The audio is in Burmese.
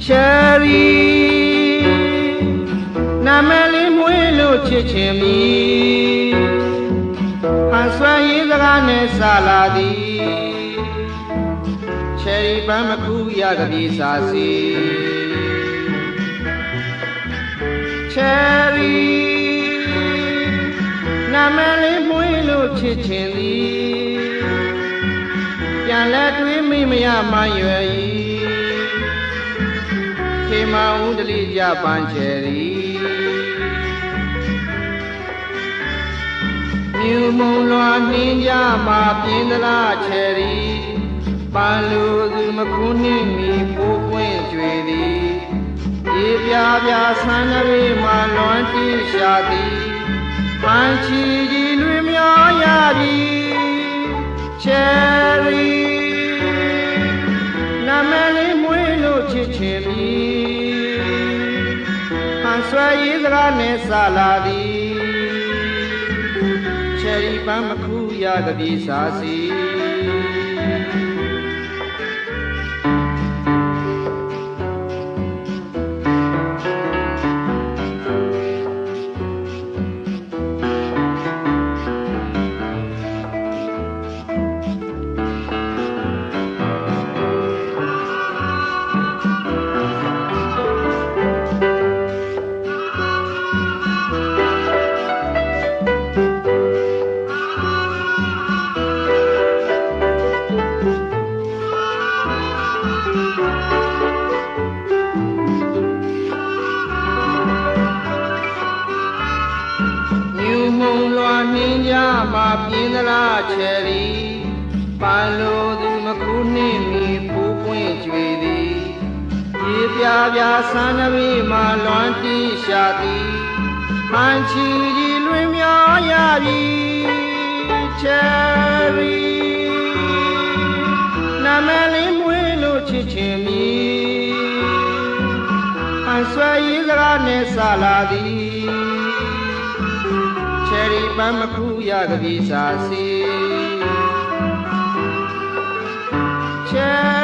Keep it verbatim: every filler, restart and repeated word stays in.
cherry နာမည်လေးမွေးလို့ချစ်ချင်ပြီဟန်ဆွမ်းရေးစကားနဲ့စလာသည် cherry ပန်းမကူရကပြေစာစီ cherry နာမည်လေးမွေးလို့ချစ်ချင်သည်ပြန်လဲတွေးမိမရမှရွယ်ဤခေမဦးတလိကြပန်း cherry မြူမုံလွာနှင်းကြမှာပြင်းသလား cherry ပန်းလူသူမခုနှင်းမီပိုးပွင့်ကြွေသည်ရေပြားပြားဆန်းတွေမှာလွန်တီးရှာသည်ပန်းချီကြီးလွင်မြောရပြီ cherry နာမည်လေးမွေးလို့ချစ်ချင်ပြီဟန်ဆွဲရေးစကားနဲ့စလာသည် cherry ပန်းမခုရကပြေစာစီ မှာပြင်းသလား cherry ပန်းလိုသူမခုနှင်းမီဖူးပွင့်ကြွေသည်ရေပြားပြားဆန်းတွေမှာလွန်တီးရှာသည်ပန်းချီကြီးလွင်မြောရပြီ cherry နာမည်လေးမွေးလို့ချစ်ချင်ပြီဟန်ဆွဲရေးစကားနဲ့စလာသည် cherry ပန်းမခုရကပြေစာစီ cherry